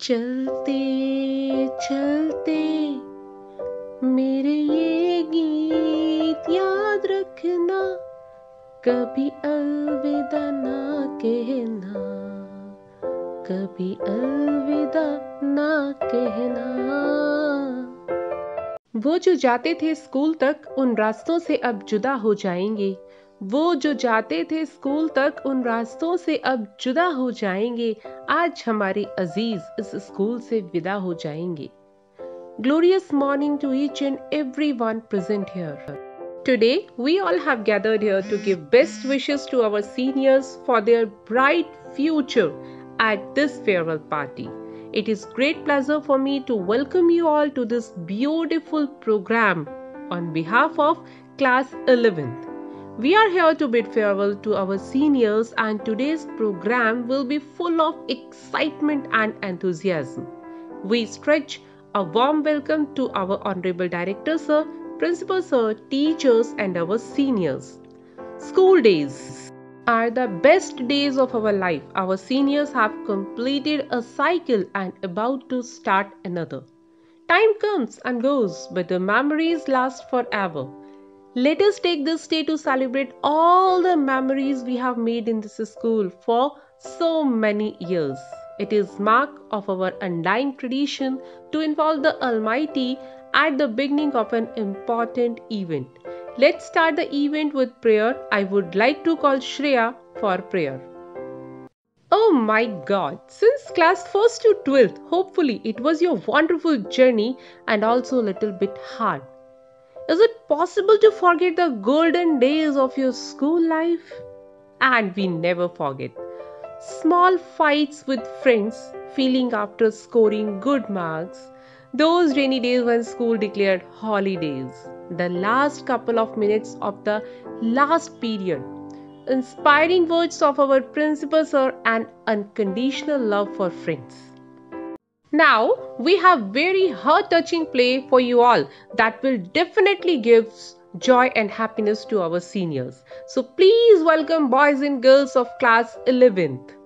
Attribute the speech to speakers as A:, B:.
A: चलते चलते मेरे ये गीत याद रखना, कभी अलविदा ना कहना, कभी अलविदा ना कहना। वो जो जाते थे स्कूल तक उन रास्तों से अब जुदा हो जाएंगे, वो जो जाते थे स्कूल तक उन रास्तों से अब जुदा हो जाएंगे, आज हमारे अजीज इस स्कूल से विदा हो जाएंगे। Glorious morning to each and everyone present here. Today we all have gathered here to give best wishes to our seniors for their bright future at this farewell party. It is great pleasure for me to welcome you all to this beautiful program on behalf of class 11th. We are here to bid farewell to our seniors, and today's program will be full of excitement and enthusiasm. We stretch a warm welcome to our Honorable Director Sir, Principal Sir, teachers and our seniors. School days are the best days of our life. Our seniors have completed a cycle and about to start another. Time comes and goes, but the memories last forever. Let us take this day to celebrate all the memories we have made in this school for so many years. It is mark of our undying tradition to involve the Almighty at the beginning of an important event. Let's start the event with prayer. I would like to call Shreya for prayer. Oh my God, since class 1st to 12th, hopefully it was your wonderful journey and also a little bit hard. Is it possible to forget the golden days of your school life? And we never forget. Small fights with friends, feeling after scoring good marks, those rainy days when school declared holidays, the last couple of minutes of the last period, inspiring words of our principal sir, and unconditional love for friends. Now we have very heart-touching play for you all that will definitely give joy and happiness to our seniors. So please welcome boys and girls of class 11th.